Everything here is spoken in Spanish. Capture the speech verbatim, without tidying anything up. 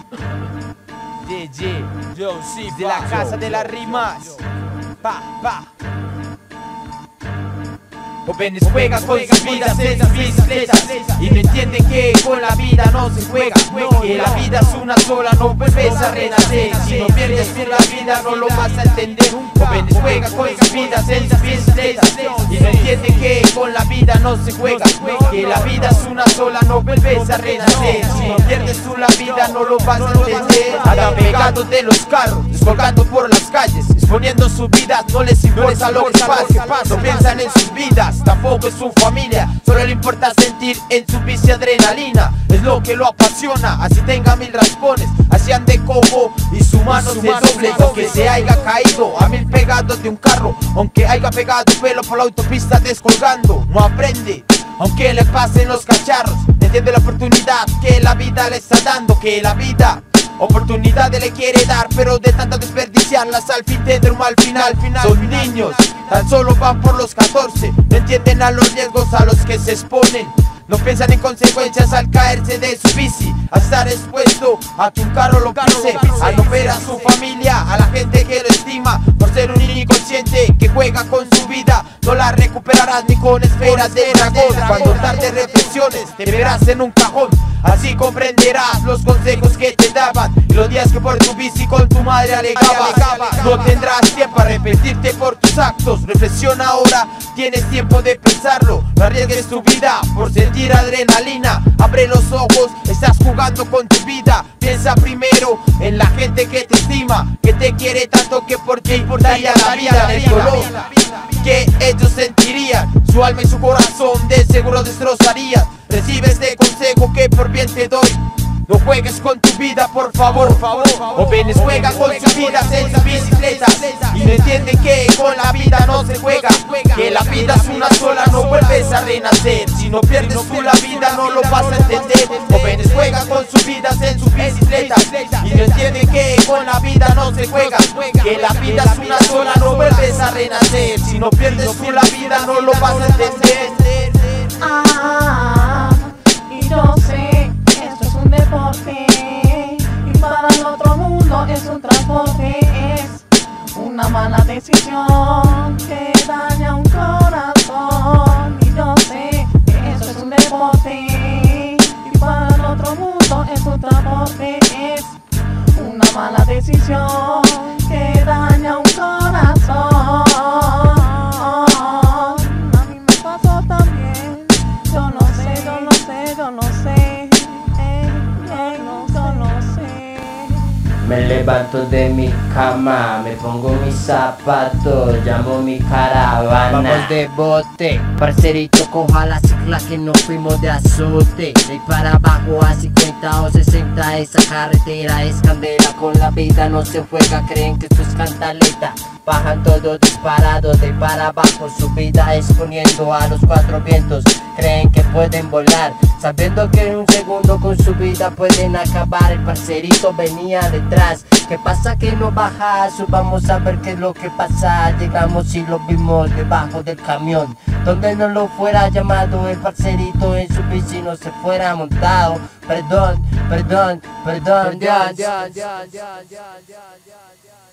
D J, yo sí, de la casa de las rimas. Pa, pa. Jóvenes juegan con sus vidas en sus bicicletas y no entienden que con la vida no se juega, que la vida es una sola, no vuelves a renacer. Si no pierdes en la vida no lo vas a entender. Jóvenes juegan con sus vidas en sus bicicletas y no entienden que con la vida no se juega, que la vida es una sola, no vuelves a renacer. Si no pierdes tú la vida no lo vas a entender. Andan pegados de los carros, descolgando por las calles, exponiendo su vida, no les importa lo que pase. No piensan en sus vidas, tampoco en su familia, solo le importa sentir en su bici adrenalina. Es lo que lo apasiona, así tenga mil raspones, así ande cojo y su mano se doble. Que se haya caído a mil pegados de un carro, aunque haya pegado pelo por la autopista descolgando, no aprende. Aunque le pasen los cacharros, entiende la oportunidad que la vida le está dando, que la vida oportunidades le quiere dar, pero de tanto desperdiciarlas al fin tendrá un mal final. Son niños, tan solo van por los catorce, no entienden a los riesgos a los que se exponen. No piensan en consecuencias al caerse de su bici, a estar expuesto a que un carro lo pise, a no ver a su familia, a la gente que lo estima, por ser un niño inconsciente que juega con su vida. No la recuperarás ni con esferas de dragón. Cuando tarde reflexiones te verás en un cajón, así comprenderás los consejos que te daban y los días que por tu bici con tu madre alegabas. No tendrás tiempo a arrepentirte por tus actos. Reflexiona ahora, tienes tiempo de pensarlo. No arriesgues tu vida por sentir adrenalina. Abre los ojos, estás jugando con tu vida. Piensa primero en la gente que te estima, que te quiere tanto que por ti importaría la vida. El dolor que ellos sentirían, su alma y su corazón de seguro destrozarían. Recibe este consejo que por bien te doy: no juegues con tu vida, por favor. Jóvenes juegan con sus vidas en sus bicicletas y no entienden que con la vida no se juega, que la vida es una sola, no vuelves a renacer. Si no pierdes tú la vida no lo vas a entender. Jóvenes juegan con sus vidas en sus bicicletas y no entienden que con la vida no se juega, que la vida es una sola, no vuelves a renacer. Si no pierdes tú la vida no lo vas a entender. Ah, y yo sé, esto es un deporte y para el otro mundo es un transporte. Es una mala decisión que daña un corazón. Y yo sé que eso es un deporte y para el otro mundo es un transporte. Es una mala decisión que daña un corazón. A mí me pasó también. Yo lo sé, yo lo sé, yo lo sé, eh, eh, yo lo sé. Me levanto de mi cama, me pongo mis zapatos, llamo mi caravana. Vamos de bote, parcerito, coja la cicla que nos fuimos de azote. De ahí para abajo a cincuenta o sesenta, esa carretera es candela. Con la vida no se juega, creen que esto es cantaleta. Bajan todos disparados de para abajo, su vida exponiendo a los cuatro vientos. Creen que pueden volar, sabiendo que en un segundo con su vida pueden acabar. El parcerito venía detrás, ¿qué pasa que no baja? Subamos a ver qué es lo que pasa. Llegamos y lo vimos debajo del camión, donde no lo fuera llamado. El parcerito en su bici no se fuera montado. Perdón, perdón, perdón, Dios.